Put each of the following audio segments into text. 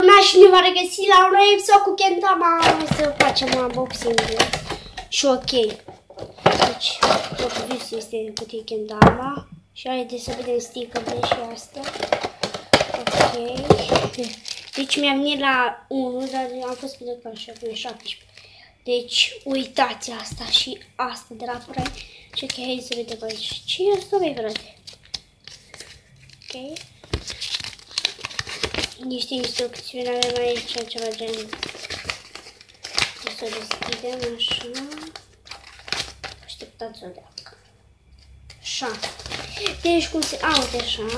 Și ne va regăsi la un nou episod cu Kendama. Hai să facem unboxing-ul. Și ok. Deci, produs este cutie Kendama. Și haideți să vedem sticker-urile și astea. Ok. Deci mi-am venit la 1, dar am fost pe de așa, pe 17. Deci, uitați asta și asta de la Prime. Și ok, hai să vedem aici. Ce e asta, băi, frate? Ok. Niște instrucțiuni avem aici, ceva gen. O să deschidem așa. Așteptați o deacă. Așa. Deci cum se... uite așa.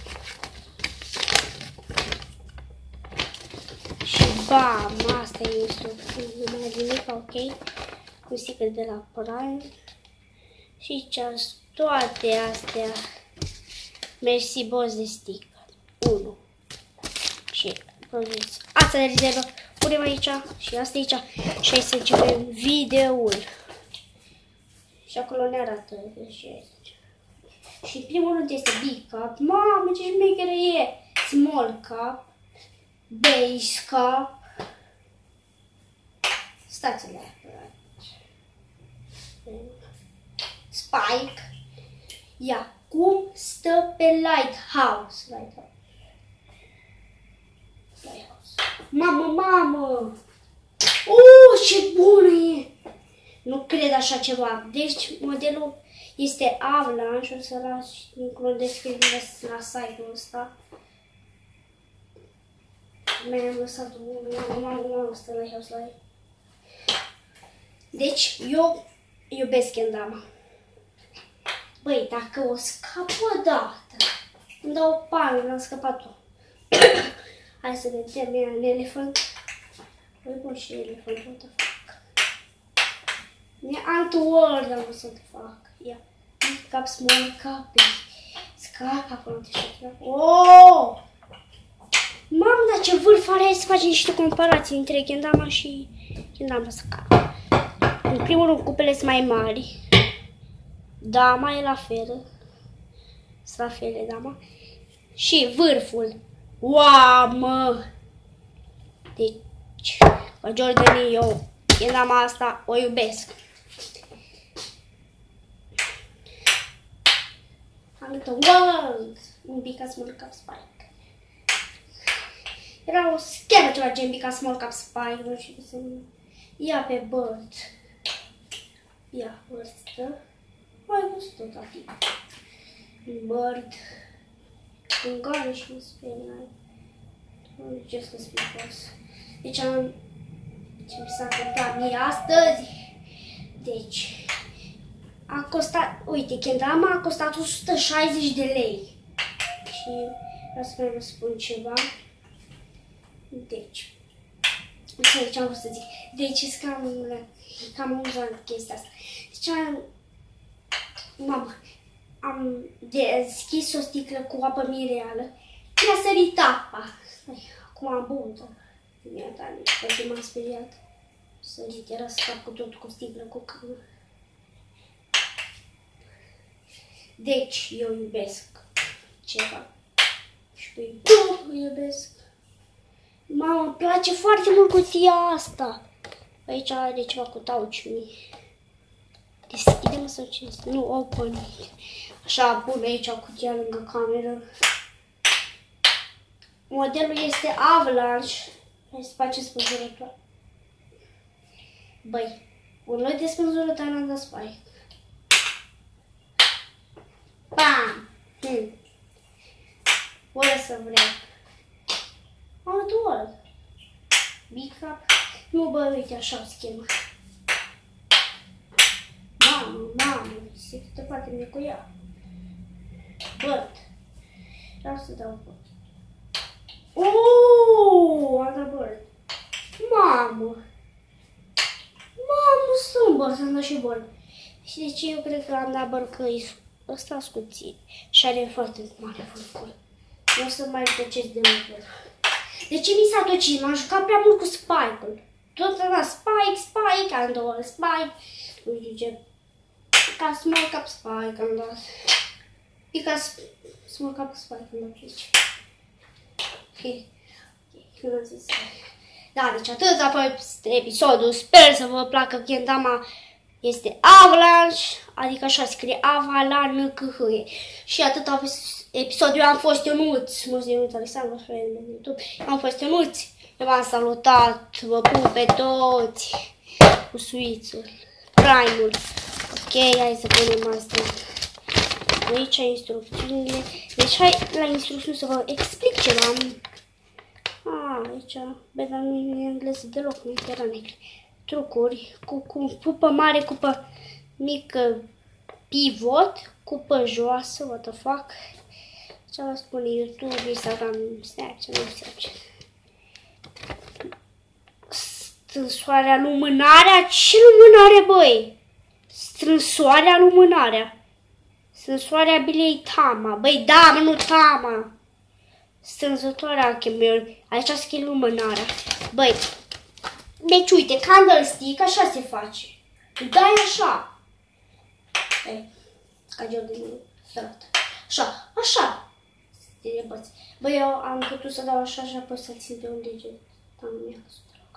Și bam, asta e instrucțiune. Nu mai nimic, ok. Cu sticker de la Prime. Și aici toate astea. Mersi boss de sticker. 1. Și produs. Asta de rezervă. Punem aici și asta aici. Și hai să începem videoul. Și acolo ne arată. Și primul rând este Big Cup. Mamă, ce șmecheră e! Small Cup. Base Cup. Stați-le. Spike. Ia, cum stă pe Lighthouse? Mamă, mamă! Ce bună e! Nu cred așa ceva. Deci, modelul este Avalanche. O să las link-ul în descriere la site-ul ăsta. Mi-am lăsat unul. Mamă, ăsta Lighthouse la ei. Deci, eu iubesc Kendama. Băi, dacă o scap o dată, îmi dau o palmă, l-am scăpat-o. Hai să vedem, e un elefant. Băi, bun, și elefant, what the fuck. E Antworld, am vrut să te fac. Ia, big cup, small cup, scap, acolo te știu. Oh! Mamă, dar ce vârf are, hai să facem niște comparații între Kendama și Kendama Scap. În primul rând, cupele sunt mai mari. Dama e la fel. Sunt la fel, dama. Și vârful. Wow, mă! Deci, la Jordan eu, Kendama asta, o iubesc. Arătă World! Un Big Small Cup Spike. Era o schemă ceva gen Big Small Cup Spike, nu știu cum se numește. Ia pe Bird. Ia vârstă. Mai văzut tot atât. Bird. Un gare și un spaniel. Nu știu ce să spun. Deci am... ce mi s-a întâmplat mie astăzi. Deci... a costat... uite, Kendama a costat 160 de lei. Și... vreau să vă spun ceva. Deci... ce am vrut să zic. Deci e cam amuzant chestia asta. Deci am deschis o sticlă cu apă minerală. Mi-a sărit apa. Acum am băut-o. Mi-a dat nici, m-am speriat. Sărit, era să fac cu tot cu sticlă, cu camă. Deci, eu iubesc ceva. Și pe YouTube iubesc. Mamă, îmi place foarte mult cutia asta. Aici are ceva cu Touch Me. Deschidem sau ce este? Nu, open. Așa, pun aici cutia lângă cameră. Modelul este Avalanche. Hai să facem spânzurătoare. Băi, un lot de spânzurătoare am dat Spike. Bam! Fără să vreau. Antworld. Big Cup. Nu, bă, uite, așa o schemă. Mamă, se te poate mie cu ea. Bird. Vreau să dau Bird. Am dat Bird. Mamă, sunt am dat și Bird. Și de ce eu cred că am dat Bird, că ăsta scuțit și are foarte mare vârful. Nu o să mai tăcesc de mult. De ce mi s-a tocit? M-am jucat prea mult cu Spike-ul. Tot am dat Spike, am dat Spike. Nu știu ce. Ca Small Cup Spike am dat. E ca Small Cup Spike am dat aici. Da, deci atât a fost episodul. Sper să vă placă. Kendama este Avalanche, adică așa scrie Avalanche. Și atât a fost episodul. Eu am fost Ionuț. Mulți Ionuț Alexandru, pe YouTube. Am fost Ionuț. Eu v-am salutat. Vă pup pe toți. Cu suițul. Prime-ul. Ok, hai să punem asta. Aici instrucțiunile. Deci hai la instrucțiuni să vă explic ceva. Aici, bă, dar nu e engleză deloc, nu e negru. Trucuri, cu cupă mare, cupă mică, pivot, cupă joasă, what the fuck. Ce vă spune YouTube, Instagram, Snapchat, nu Snapchat. Strânsoarea, lumânarea, ce lumânare, băi? Strânsoarea, lumânarea. Strânsoarea bilei Tama, băi, da, mă, nu Tama. Strânzătoarea chemiului, aici scrie lumânarea. Băi, deci uite, candlestick, așa se face. Dai așa. Ca Jordan sărat. Așa, așa. Băi, eu am putut să dau așa și apoi să țin de un deget. Dar nu mi-a căzut deloc.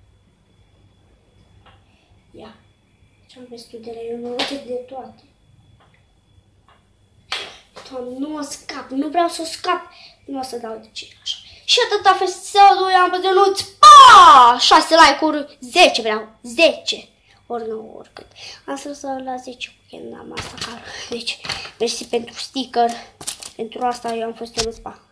Ia. Ce-am pe studiile, eu nu uite de toate. Doamne, nu o scap, nu vreau să o scap. Nu o să dau de ce, așa. Și atât a fost episodul, eu am văzut Ionuț. 6 like-uri, 10 vreau, 10. Ori nu, oricât. Am să la 10 cu Kendama asta, deci, mersi pentru sticker. Pentru asta eu am fost Ionuț, pa.